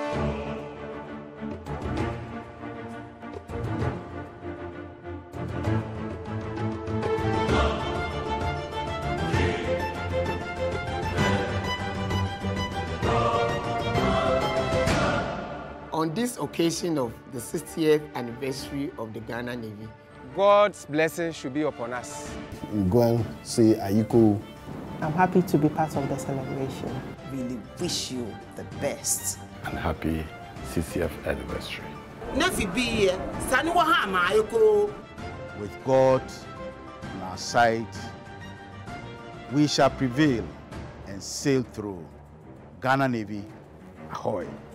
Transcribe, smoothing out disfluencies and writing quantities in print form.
On this occasion of the 60th anniversary of the Ghana Navy, God's blessing should be upon us. Go and say Ayiko. I'm happy to be part of the celebration. Really wish you the best. And happy 60th anniversary. With God on our side, we shall prevail and sail through. Ghana Navy, ahoy.